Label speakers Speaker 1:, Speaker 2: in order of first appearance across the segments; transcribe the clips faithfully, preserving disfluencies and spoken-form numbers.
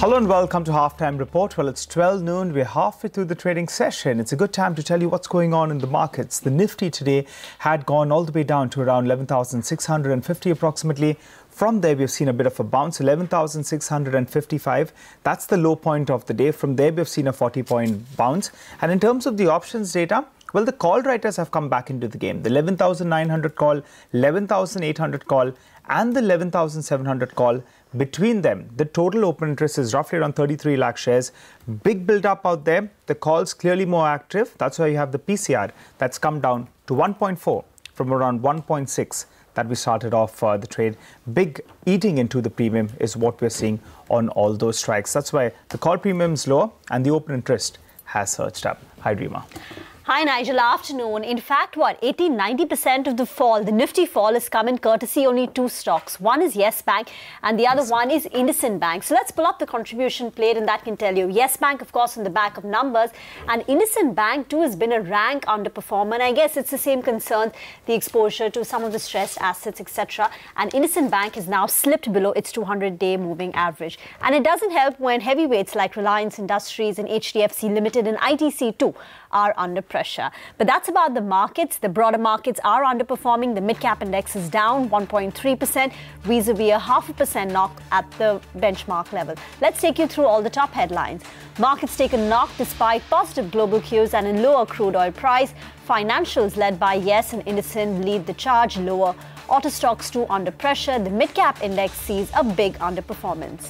Speaker 1: Hello and welcome to Halftime Report. Well, it's twelve noon. We're halfway through the trading session. It's a good time to tell you what's going on in the markets. The Nifty today had gone all the way down to around eleven thousand six hundred fifty approximately. From there, we've seen a bit of a bounce, eleven thousand six hundred fifty-five. That's the low point of the day. From there, we've seen a forty point bounce. And in terms of the options data, well, the call writers have come back into the game. The eleven thousand nine hundred call, eleven thousand eight hundred call and the eleven thousand seven hundred call. Between them, the total open interest is roughly around thirty-three lakh shares. Big build up out there. The calls clearly more active. That's why you have the P C R that's come down to one point four from around one point six that we started off uh, the trade. Big eating into the premium is what we're seeing on all those strikes. That's why the call premium is lower and the open interest has surged up. Hi, Rima.
Speaker 2: Hi, Nigel. Afternoon. In fact, what, eighty to ninety percent of the fall, the Nifty fall, has come in courtesy only two stocks. One is Yes Bank and the other yes. one is IndusInd Bank. So let's pull up the contribution plate and that can tell you. Yes Bank, of course, on the back of numbers, and IndusInd Bank too has been a rank underperformer. And I guess it's the same concern, the exposure to some of the stressed assets, et cetera. And IndusInd Bank has now slipped below its two hundred day moving average. And it doesn't help when heavyweights like Reliance Industries and H D F C Limited and I T C too are under pressure. But that's about the markets. The broader markets are underperforming. The mid-cap index is down one point three percent, vis-a-vis a half a percent knock at the benchmark level. Let's take you through all the top headlines. Markets take a knock despite positive global cues and a lower crude oil price. Financials led by Yes and IndusInd lead the charge lower. Auto stocks too under pressure. The mid-cap index sees a big underperformance.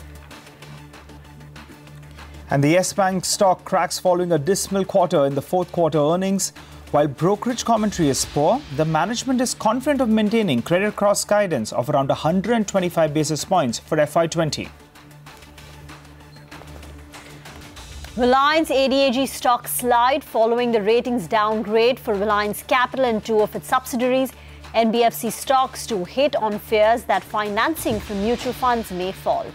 Speaker 1: And the Yes Bank stock cracks following a dismal quarter in the fourth quarter earnings. While brokerage commentary is poor, the management is confident of maintaining credit cost guidance of around one hundred twenty-five basis points for F Y twenty.
Speaker 2: Reliance A D A G stock slide following the ratings downgrade for Reliance Capital and two of its subsidiaries. N B F C stocks too hit on fears that financing from mutual funds may fall.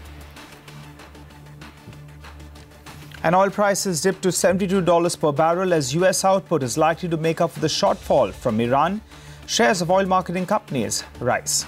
Speaker 1: And oil prices dipped to seventy-two dollars per barrel as U S output is likely to make up for the shortfall from Iran. Shares of oil marketing companies rise.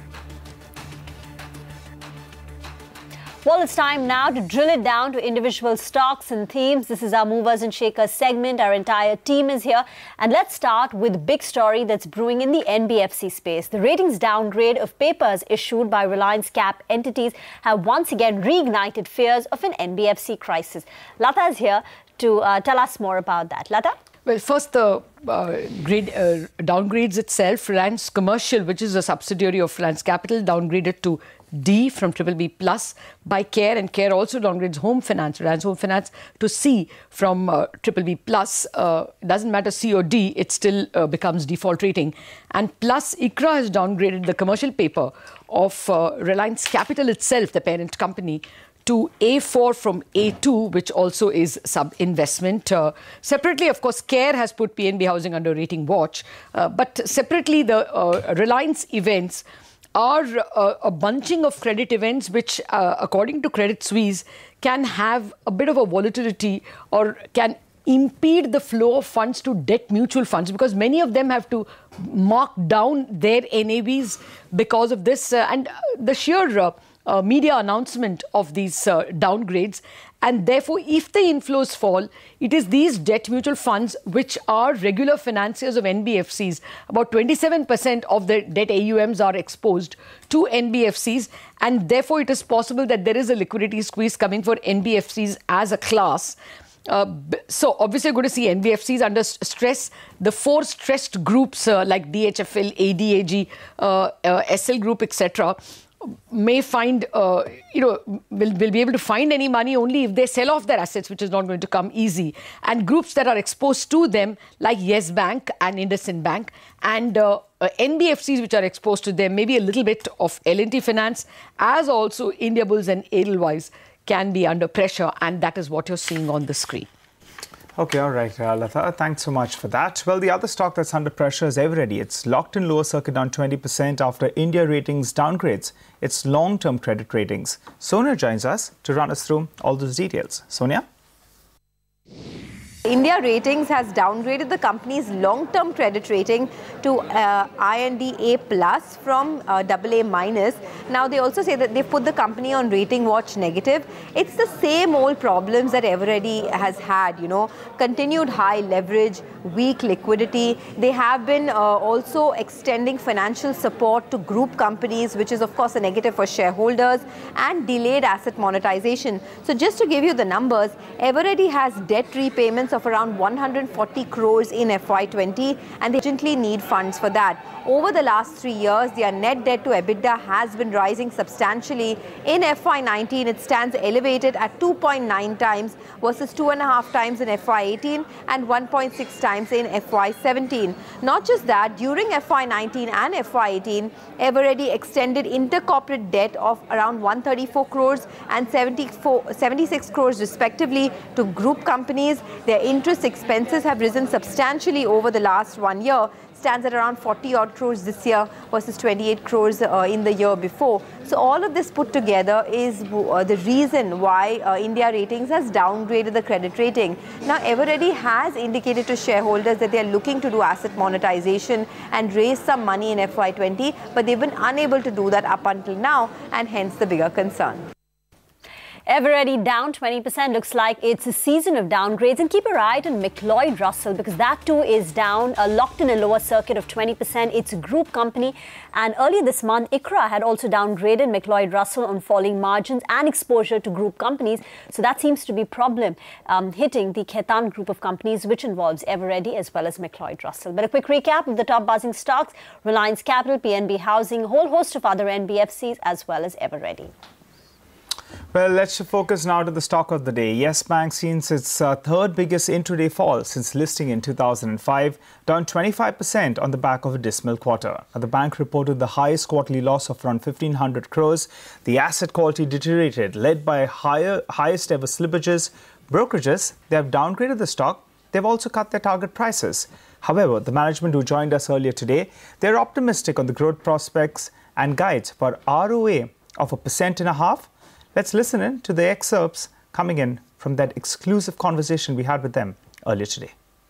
Speaker 2: Well, it's time now to drill it down to individual stocks and themes. This is our Movers and Shakers segment. Our entire team is here. And let's start with the big story that's brewing in the N B F C space. The ratings downgrade of papers issued by Reliance Cap entities have once again reignited fears of an N B F C crisis. Lata is here to uh, tell us more about that. Lata?
Speaker 3: Well, first, the uh, grade, uh, downgrades itself. Reliance Commercial, which is a subsidiary of Reliance Capital, downgraded to D from triple B plus by CARE, and CARE also downgrades Home Finance, Reliance Home Finance, to C from uh, triple B plus. Uh, it doesn't matter C or D, it still uh, becomes default rating. And plus, ICRA has downgraded the commercial paper of uh, Reliance Capital itself, the parent company, to A four from A two, which also is sub-investment. Uh, separately, of course, CARE has put P N B Housing under rating watch. Uh, but separately, the uh, Reliance events are uh, a bunching of credit events which, uh, according to Credit Suisse, can have a bit of a volatility or can impede the flow of funds to debt mutual funds, because many of them have to mark down their N A Vs because of this. Uh, and the sheer uh, uh, media announcement of these uh, downgrades. And therefore, if the inflows fall, it is these debt mutual funds which are regular financiers of N B F Cs. About twenty-seven percent of the debt A U Ms are exposed to N B F Cs. And therefore, it is possible that there is a liquidity squeeze coming for N B F Cs as a class. Uh, so obviously, we're going to see N B F Cs under stress. The four stressed groups uh, like D H F L, A D A G, uh, uh, S L Group, et cetera may find, uh, you know, will, will be able to find any money only if they sell off their assets, which is not going to come easy. And groups that are exposed to them, like Yes Bank and IndusInd Bank, and uh, uh, N B F Cs which are exposed to them, maybe a little bit of L and T Finance, as also Indiabulls and Edelweiss can be under pressure. And that is what you're seeing on the screen.
Speaker 1: Okay, all right, uh, Lata, thanks so much for that. Well, the other stock that's under pressure is Eveready. It's locked in lower circuit down twenty percent after India ratings downgrades its long-term credit ratings. Sonia joins us to run us through all those details. Sonia?
Speaker 4: India Ratings has downgraded the company's long-term credit rating to uh, I N D A plus from uh, double A minus. Now they also say that they've put the company on rating watch negative. It's the same old problems that Eveready has had, you know, continued high leverage, weak liquidity. They have been uh, also extending financial support to group companies, which is of course a negative for shareholders, and delayed asset monetization. So just to give you the numbers, Eveready has debt repayments of around one hundred forty crores in F Y twenty, and they urgently need funds for that. Over the last three years, their net debt to EBITDA has been rising substantially. In F Y nineteen, it stands elevated at two point nine times versus two point five times in F Y eighteen and one point six times in F Y seventeen. Not just that, during F Y nineteen and F Y eighteen, Eveready extended intercorporate debt of around one hundred thirty-four crores and seventy-four, seventy-six crores respectively to group companies. Their interest expenses have risen substantially over the last one year. Stands at around forty odd crores this year versus twenty-eight crores uh, in the year before. So all of this put together is uh, the reason why uh, India Ratings has downgraded the credit rating. Now Eveready has indicated to shareholders that they are looking to do asset monetization and raise some money in F Y twenty, but they've been unable to do that up until now, and hence the bigger concern.
Speaker 2: Eveready down twenty percent. Looks like it's a season of downgrades. And keep your eye on McLeod Russell, because that too is down, uh, locked in a lower circuit of twenty percent. It's a group company. And earlier this month, ICRA had also downgraded McLeod Russell on falling margins and exposure to group companies. So that seems to be a problem um, hitting the Khaitan group of companies, which involves Eveready as well as McLeod Russell. But a quick recap of the top buzzing stocks: Reliance Capital, P N B Housing, a whole host of other N B F Cs as well as Eveready.
Speaker 1: Well, let's focus now to the stock of the day. Yes Bank seen its uh, third biggest intraday fall since listing in two thousand five, down twenty-five percent on the back of a dismal quarter. Now, the bank reported the highest quarterly loss of around fifteen hundred crores. The asset quality deteriorated, led by higher, highest ever slippages. Brokerages, they have downgraded the stock. They've also cut their target prices. However, the management who joined us earlier today, they're optimistic on the growth prospects and guides for R O A of a percent and a half. Let's listen in to the excerpts coming in from that exclusive conversation we had with them earlier today.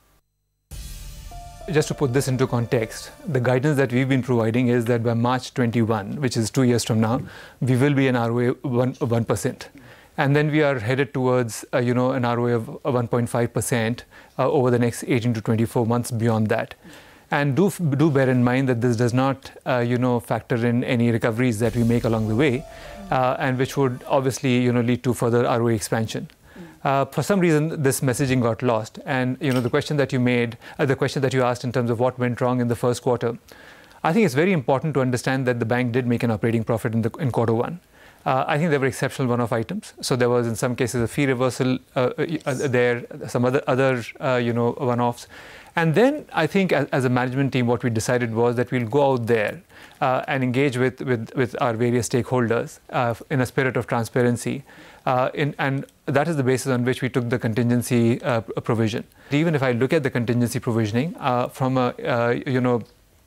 Speaker 5: Just to put this into context, the guidance that we've been providing is that by March twenty-one, which is two years from now, we will be an R O A of one percent. And then we are headed towards, uh, you know, an R O A of one point five percent uh, over the next eighteen to twenty-four months beyond that. And do, do bear in mind that this does not, uh, you know, factor in any recoveries that we make along the way, uh, and which would obviously, you know, lead to further R O A expansion. Uh, for some reason, this messaging got lost. And, you know, the question that you made, uh, the question that you asked in terms of what went wrong in the first quarter, I think it's very important to understand that the bank did make an operating profit in, the, in quarter one. Uh, I think there were exceptional one-off items. So there was, in some cases, a fee reversal uh, uh, there, some other, other uh, you know, one-offs. And then I think as, as a management team, what we decided was that we'll go out there uh, and engage with, with, with our various stakeholders uh, in a spirit of transparency. Uh, in, and that is the basis on which we took the contingency uh, provision. Even if I look at the contingency provisioning uh, from a, uh, you know,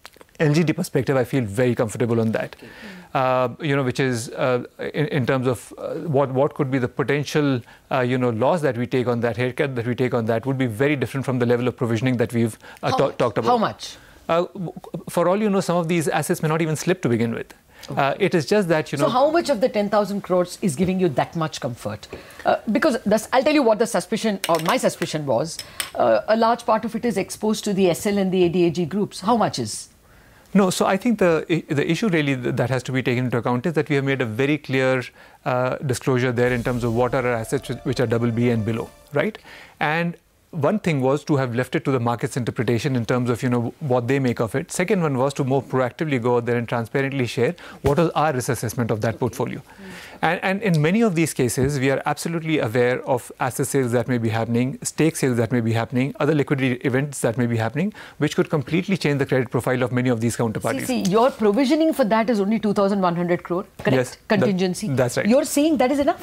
Speaker 5: L G D perspective, I feel very comfortable on that. Uh, you know, which is uh, in, in terms of uh, what what could be the potential, uh, you know, loss that we take on that, haircut that we take on that would be very different from the level of provisioning that we've uh, ta talked about.
Speaker 3: How much?
Speaker 5: Uh, for all you know, some of these assets may not even slip to begin with. Okay. Uh, it is just that, you know...
Speaker 3: So how much of the ten thousand crores is giving you that much comfort? Uh, because this, I'll tell you what the suspicion, or my suspicion was, uh, a large part of it is exposed to the S L and the A D A G groups. How much is?
Speaker 5: No, so I think the the issue really that has to be taken into account is that we have made a very clear uh, disclosure there in terms of what are our assets which are double B and below, right? And one thing was to have left it to the market's interpretation in terms of, you know, what they make of it. Second one was to more proactively go out there and transparently share what was our risk assessment of that portfolio. Mm. And, and in many of these cases, we are absolutely aware of asset sales that may be happening, stake sales that may be happening, other liquidity events that may be happening, which could completely change the credit profile of many of these counterparties.
Speaker 3: See, see your provisioning for that is only two thousand one hundred crore, correct?
Speaker 5: Yes,
Speaker 3: Contingency.
Speaker 5: That, that's right.
Speaker 3: You're saying that is enough?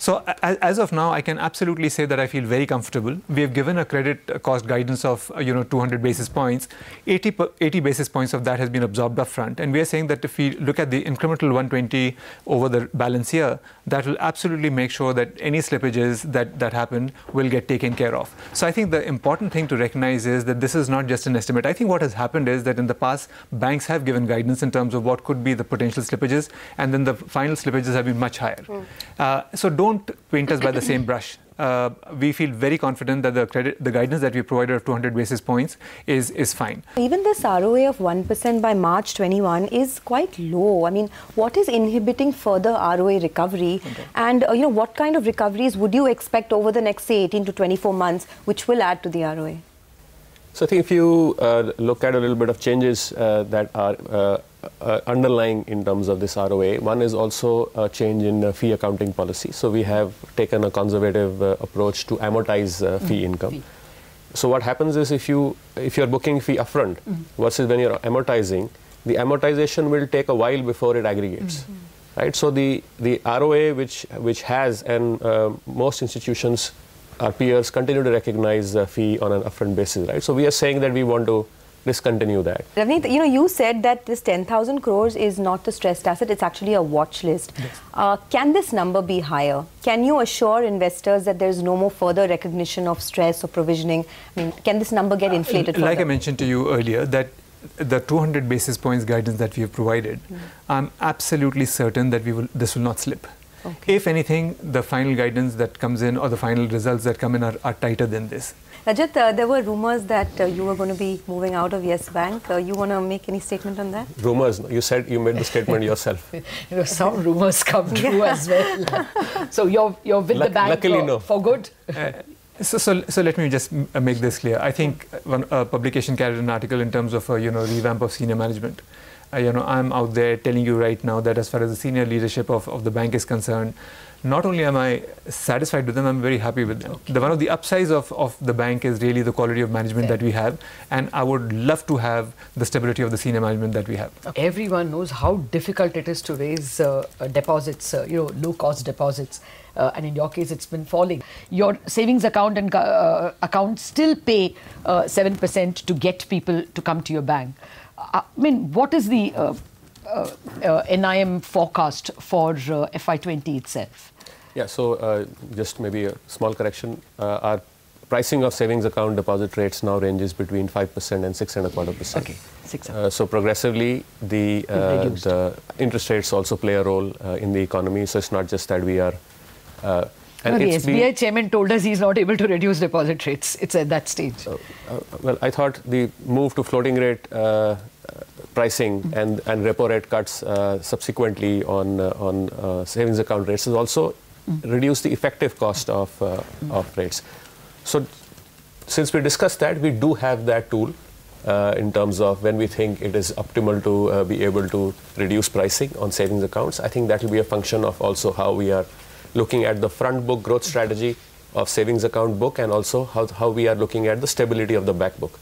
Speaker 5: So as of now, I can absolutely say that I feel very comfortable. We have given a credit cost guidance of, you know, two hundred basis points. eighty, eighty basis points of that has been absorbed up front. And we are saying that if we look at the incremental one twenty over the balance year, that will absolutely make sure that any slippages that, that happen will get taken care of. So I think the important thing to recognize is that this is not just an estimate. I think what has happened is that in the past, banks have given guidance in terms of what could be the potential slippages, and then the final slippages have been much higher. Mm. Uh, so don't Don't paint us by the same brush. Uh, we feel very confident that the credit, the guidance that we provided of two hundred basis points is is fine.
Speaker 4: Even this R O A of one percent by March twenty-one is quite low. I mean, what is inhibiting further R O A recovery? Okay. And uh, you know, what kind of recoveries would you expect over the next, say, eighteen to twenty-four months, which will add to the R O A?
Speaker 6: So I think if you uh, look at a little bit of changes uh, that are uh, uh, underlying in terms of this R O A, one is also a change in uh, fee accounting policy. So we have taken a conservative uh, approach to amortize uh, fee mm-hmm. income. Fee. So what happens is if you if you're booking fee upfront mm-hmm. versus when you're amortizing, the amortization will take a while before it aggregates. Mm-hmm. Right? So the, the R O A which which has, and uh, most institutions, our peers, continue to recognize the fee on an upfront basis, right? So we are saying that we want to discontinue that.
Speaker 4: Ravneet, you know, you said that this ten thousand crores is not the stressed asset, it's actually a watch list. Yes. Uh, can this number be higher? Can you assure investors that there's no more further recognition of stress or provisioning? I mean, can this number get inflated
Speaker 5: uh, Like
Speaker 4: further?
Speaker 5: I mentioned to you earlier, that the two hundred basis points guidance that we have provided, mm. I'm absolutely certain that we will this will not slip. Okay. If anything, the final guidance that comes in or the final results that come in are, are tighter than this.
Speaker 4: Rajat, uh, there were rumors that uh, you were going to be moving out of Yes Bank. Uh, you want to make any statement on that?
Speaker 6: Rumors? You said you made the statement yourself.
Speaker 3: You know, some rumors come true as well. So you're, you're with
Speaker 6: Luck,
Speaker 3: the bank
Speaker 6: luckily
Speaker 3: for,
Speaker 6: no.
Speaker 3: for good?
Speaker 5: Uh, so, so, so let me just make this clear. I think one uh, publication carried an article in terms of a, you know, revamp of senior management. Uh, you know, I'm out there telling you right now that as far as the senior leadership of, of the bank is concerned, not only am I satisfied with them, I'm very happy with them. Okay. The, one of the upsides of, of the bank is really the quality of management Fair. that we have, and I would love to have the stability of the senior management that we have.
Speaker 3: Okay. Everyone knows how difficult it is to raise uh, uh, deposits, uh, you know, low-cost deposits. Uh, and in your case, it's been falling. Your savings account and uh, account still pay uh, seven percent to get people to come to your bank. I mean, what is the uh, uh, uh, N I M forecast for uh, F Y twenty itself?
Speaker 6: Yeah, so uh, just maybe a small correction. Uh, our pricing of savings account deposit rates now ranges between five percent and six and a quarter percent.
Speaker 3: Okay, six.
Speaker 6: Uh, so progressively, the uh, the interest rates also play a role uh, in the economy. So it's not just that we are. Uh,
Speaker 3: and no, the S B I chairman told us he's not able to reduce deposit rates. It's at that stage. Uh,
Speaker 6: uh, well, I thought the move to floating rate uh, pricing mm-hmm. and, and repo rate cuts uh, subsequently on uh, on uh, savings account rates has also mm-hmm. reduced the effective cost of uh, mm-hmm. of rates. So, since we discussed that, we do have that tool uh, in terms of when we think it is optimal to uh, be able to reduce pricing on savings accounts. I think that will be a function of also how we are looking at the front book growth strategy of savings account book, and also how, how we are looking at the stability of the back book.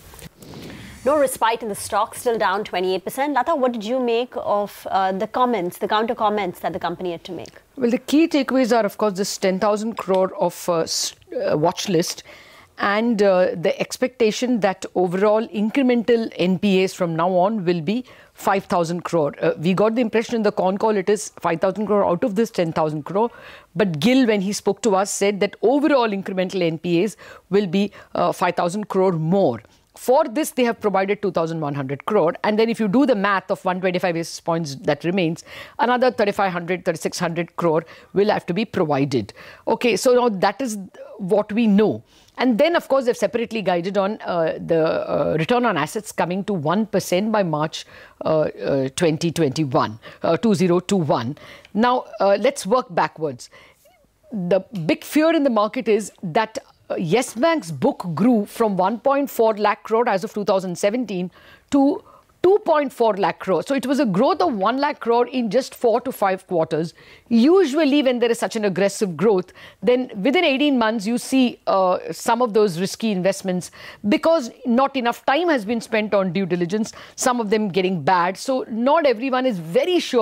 Speaker 2: No respite in the stock, still down twenty-eight percent. Lata, what did you make of uh, the comments, the counter comments that the company had to make?
Speaker 3: Well, the key takeaways are, of course, this ten thousand crore of uh, uh, watch list, and uh, the expectation that overall incremental N P As from now on will be five thousand crore. Uh, we got the impression in the con call it is five thousand crore out of this ten thousand crore. But Gill, when he spoke to us, said that overall incremental N P As will be uh, five thousand crore more. For this, they have provided two thousand one hundred crore. And then if you do the math of one hundred twenty-five basis points that remains, another thirty-five hundred, thirty-six hundred crore will have to be provided. Okay, so now that is what we know. And then, of course, they've separately guided on uh, the uh, return on assets coming to one percent by March uh, uh, twenty twenty-one, uh, two thousand twenty-one. Now, uh, let's work backwards. The big fear in the market is that uh, Yes Bank's book grew from one point four lakh crore as of two thousand seventeen to two point four lakh crore. So it was a growth of one lakh crore in just four to five quarters. Usually when there is such an aggressive growth, then within eighteen months you see uh, some of those risky investments, because not enough time has been spent on due diligence, some of them getting bad. So not everyone is very sure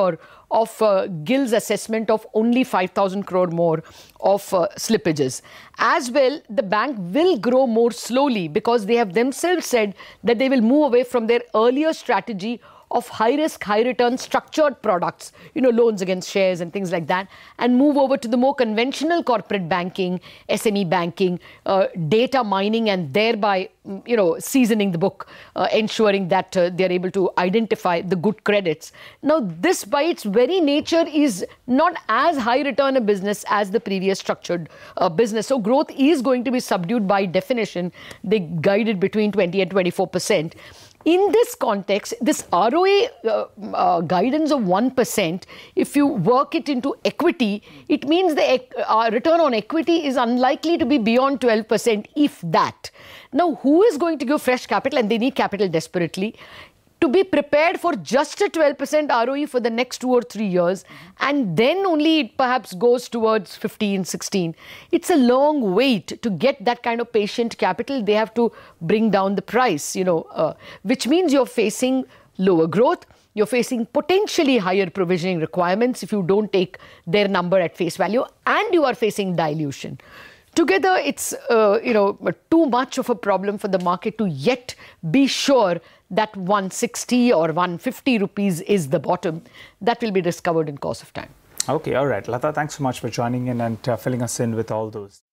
Speaker 3: of uh, Gill's assessment of only five thousand crore more of uh, slippages. As well, the bank will grow more slowly because they have themselves said that they will move away from their earlier strategy of high-risk, high-return structured products, you know, loans against shares and things like that, and move over to the more conventional corporate banking, S M E banking, uh, data mining, and thereby, you know, seasoning the book, uh, ensuring that uh, they're able to identify the good credits. Now, this by its very nature is not as high-return a business as the previous structured uh, business. So growth is going to be subdued by definition. They guided between twenty and twenty-four percent. In this context, this R O A uh, uh, guidance of one percent, if you work it into equity, it means the uh, return on equity is unlikely to be beyond twelve percent, if that. Now, who is going to give fresh capital? And they need capital desperately. To be prepared for just a twelve percent R O E for the next two or three years, and then only it perhaps goes towards fifteen, sixteen. It's a long wait to get that kind of patient capital. They have to bring down the price, you know, uh, which means you're facing lower growth. You're facing potentially higher provisioning requirements if you don't take their number at face value, and you are facing dilution. Together, it's, uh, you know, too much of a problem for the market to yet be sure that one sixty or one fifty rupees is the bottom. That will be discovered in course of time.
Speaker 1: Okay, all right. Lata, thanks so much for joining in and uh, filling us in with all those.